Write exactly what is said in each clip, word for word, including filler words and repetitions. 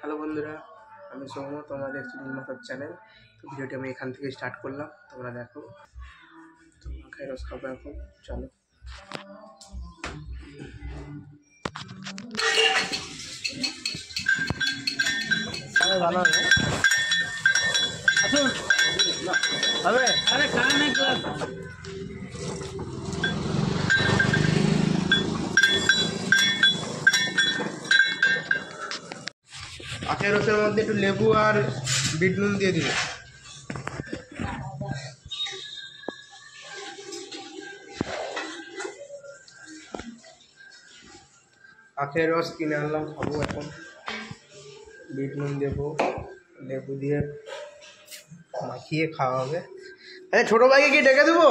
Hello বন্ধুরা, আমি সৌম, তোমরা দেখছো নীলমাধব চ্যানেল। তো ভিডিওটি আমি এখান থেকে স্টার্ট করলাম, তোমরা দেখো। তো মাখায় রস খাবো এখন, চলো। ভালো হবে আসুন হবে আরে খান না ক্লাস আখের রসের মধ্যে একটু লেবু আর বিট নুন দিয়ে দিবে। আখের রস কিনে আনলাম, খাবো এখন। বিট নুন দেবো, লেবু দিয়ে মাখিয়ে খাওয়া হবে। আরে ছোট ভাইকে কি ডেকে দেবো?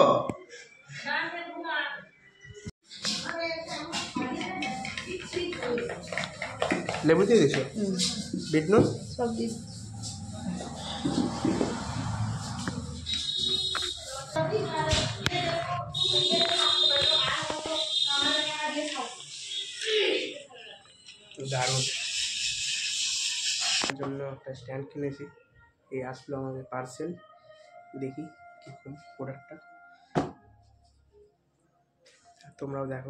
লেবু দিয়ে দিছো, বিট নুন সব দিয়ে দারুণ। জন্য একটা স্ট্যান্ড কিনেছি, এই আসলো আমাদের পার্সেল। দেখি কীরকম প্রোডাক্টটা, তোমরাও দেখো।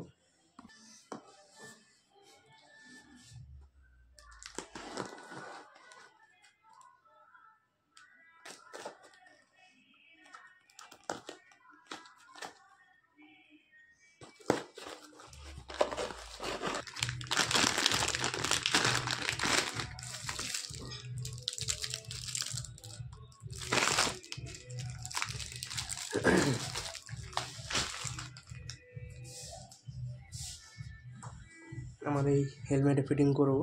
আমার এই হেলমেটে ফিটিং করবো।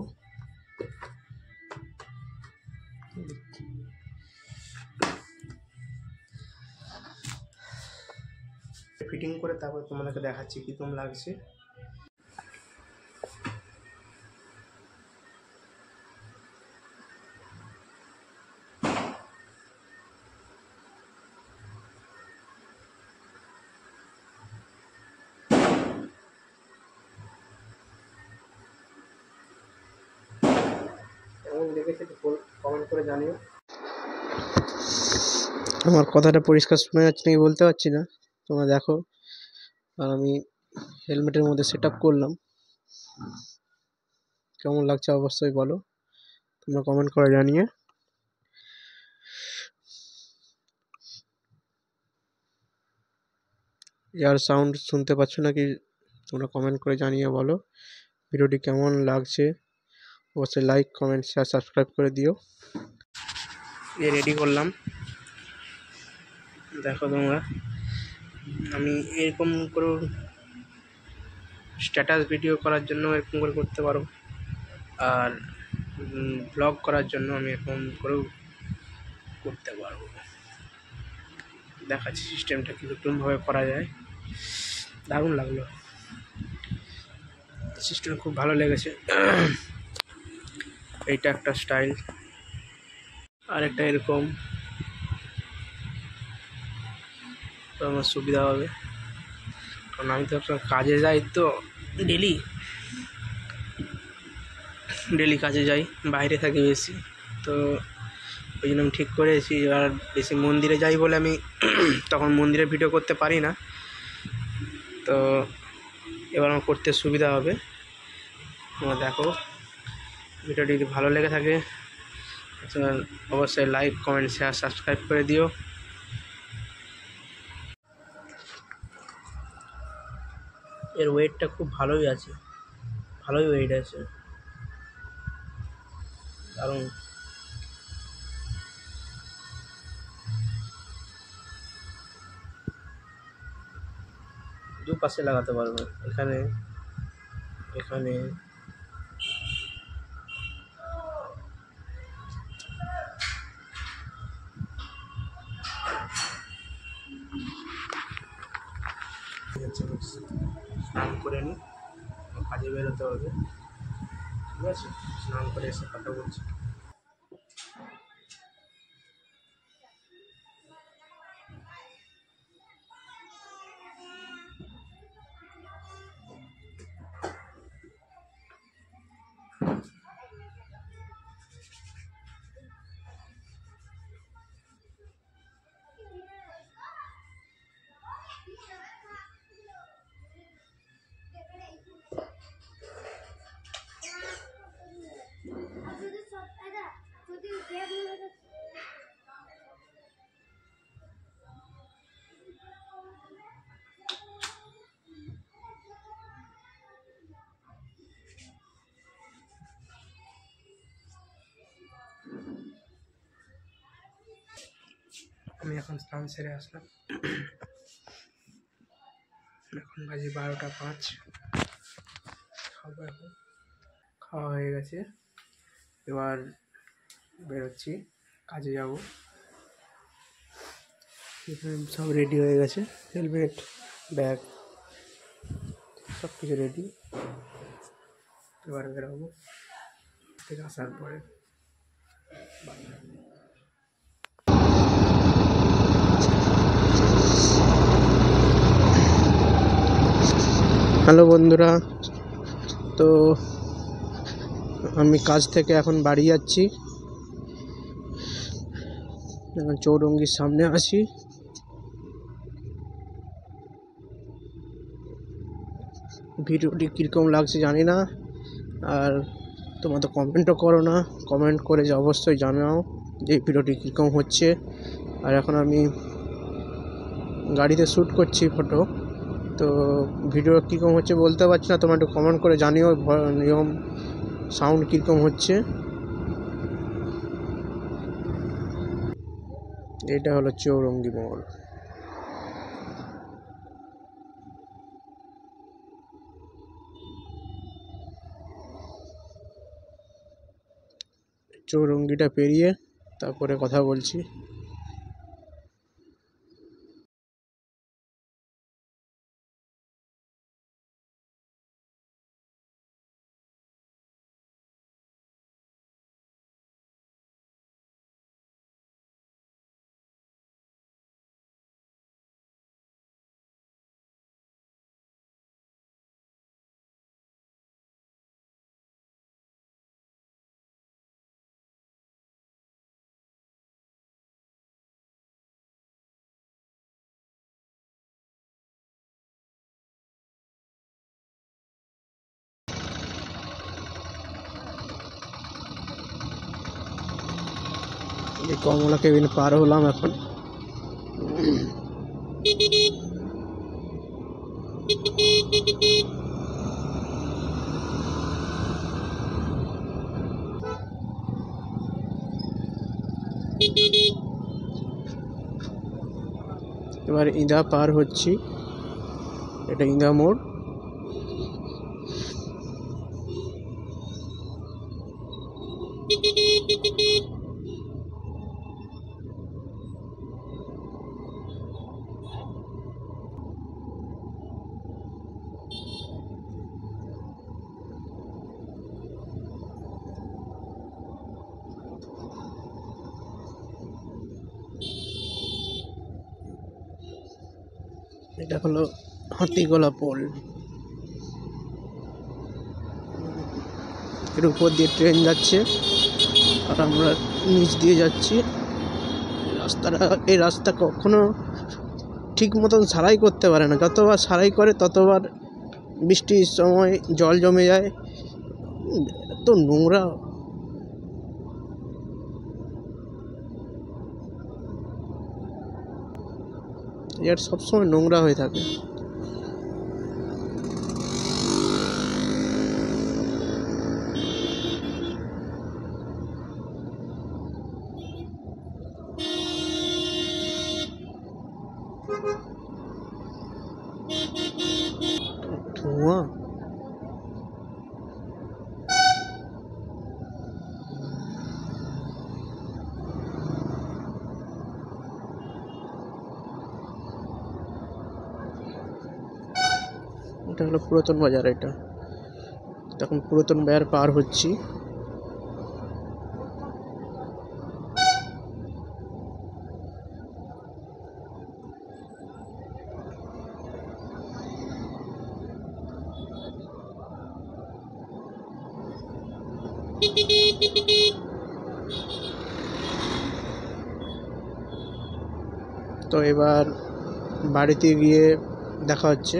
ফিটিং করে তারপর তোমাদেরকে দেখাচ্ছি কীরকম লাগছে। কমেন্ট করে জানিও। আমার কথাটা পরিষ্কার শোনা যাচ্ছে নাকি বলতে পারছি না, তোমরা দেখো। আর আমি হেলমেটের মধ্যে সেট আপ করলাম, কেমন লাগছে অবশ্যই বলো, তোমরা কমেন্ট করে জানিয়ে। এয়ার সাউন্ড শুনতে পাচ্ছ নাকি তোমরা কমেন্ট করে জানিয়ে বলো। ভিডিওটি কেমন লাগছে অবশ্যই লাইক, কমেন্ট, শেয়ার, সাবস্ক্রাইব করে দিও। এ রেডি করলাম, দেখো তোমরা। আমি এরকম করে স্ট্যাটাস ভিডিও করার জন্য এরকম করে করতে পারো, আর ব্লগ করার জন্য আমি এরকম করেও করতে পারবো। দেখাচ্ছি সিস্টেমটা কীরকমভাবে করা যায়। দারুণ লাগলো, সিস্টেম খুব ভালো লেগেছে। এইটা একটা স্টাইল, আর একটা এরকম, তো আমার সুবিধা হবে। কারণ আমি তো কাজে যাই, তো ডেলি ডেলি কাজে যাই, বাইরে থাকি বেশি, তো ওই জন্য আমি ঠিক করেছি। আর বেশি মন্দিরে যাই বলে আমি তখন মন্দিরে ভিডিও করতে পারি না, তো এবার আমার করতে সুবিধা হবে। তোমরা দেখো, ভিডিওটি যদি ভালো লেগে থাকে অবশ্যই লাইক, কমেন্ট, শেয়ার, সাবস্ক্রাইব করে দিও। এর ওয়েটটা খুব ভালোই আছে, ভালোই ওয়েট আছে, কারণ দু পাশে লাগাতে পারবে, এখানে এখানে স্নান করে নিই, কাজে বেরোতে হবে। ঠিক আছে, স্নান করে এসে কথা বলছি। আমি এখন স্নান সেরে আসলাম, এখন বাজে বারোটা পাঁচ। খাবো এখন, খাওয়া হয়ে গেছে, এবার বেরোচ্ছি, কাজে যাব। এখানে সব রেডি হয়ে গেছে, হেলমেট, ব্যাগ সব কিছু রেডি। এবার বেরোবো থেকে আসার পরে। হ্যালো বন্ধুরা, তো আমি কাজ থেকে এখন বাড়ি যাচ্ছি, এখন চৌরঙ্গির সামনে আছি। ভিডিওটি কীরকম লাগছে জানি না, আর তোমরা তো কমেন্টও করো না, কমেন্ট করে যে অবশ্যই জানাও যে ভিডিওটি কীরকম হচ্ছে। আর এখন আমি গাড়িতে শ্যুট করছি ফটো, তো ভিডিও কীরকম হচ্ছে বলতে পারছি না, তোমরা একটু কমেন্ট করে জানিও নিয়ম সাউন্ড কীরকম হচ্ছে। এটা হলো চৌরঙ্গি মোড়। চৌরঙ্গিটা পেরিয়ে তারপরে কথা বলছি। এই কমলা কেবিন পার হলাম এখন। এবার ইঁদা পার হচ্ছি, এটা ইঁদা মোড়। এটা হলো হাতিগোলা পোল, এর উপর দিয়ে ট্রেন যাচ্ছে আর আমরা নিচ দিয়ে যাচ্ছি। রাস্তাটা এই রাস্তা কখনো ঠিক মতন সারাই করতে পারে না, যতবার সারাই করে ততবার বৃষ্টির সময় জল জমে যায়, এত নোংরা। এর সবসময় নোংরা হয়ে থাকে। ধোঁয়া, এটা হলো পুরাতন বাজার। এটা তখন পুরাতন বাজার পার হচ্ছি। তো এবার বাড়িতে গিয়ে দেখা হচ্ছে।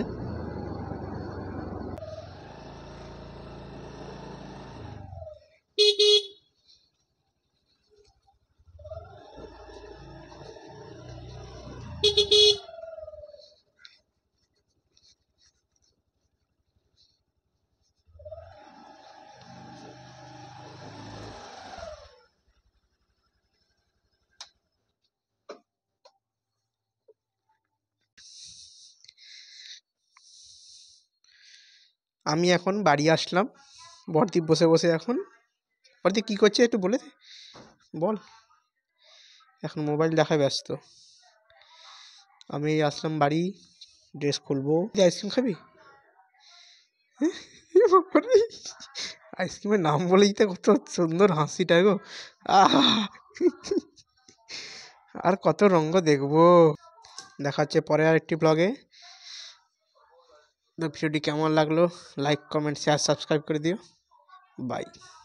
আমি এখন বাড়ি আসলাম, বরদীপ বসে বসে এখন। বরদীপ কী করছে একটু বলে দে, বল। এখন মোবাইল দেখায় ব্যস্ত। আমি আসলাম বাড়ি, ড্রেস খুলবো। আইসক্রিম খাবি? আইসক্রিমের নাম বলেই তো কত সুন্দর হাসিটা গো। আহ আর কত রঙ্গ দেখবো। দেখা হচ্ছে পরে আর একটি ব্লগে। ভিডিওটি কেমন লাগলো লাইক কমেন্ট শেয়ার সাবস্ক্রাইব করে দিও। বাই।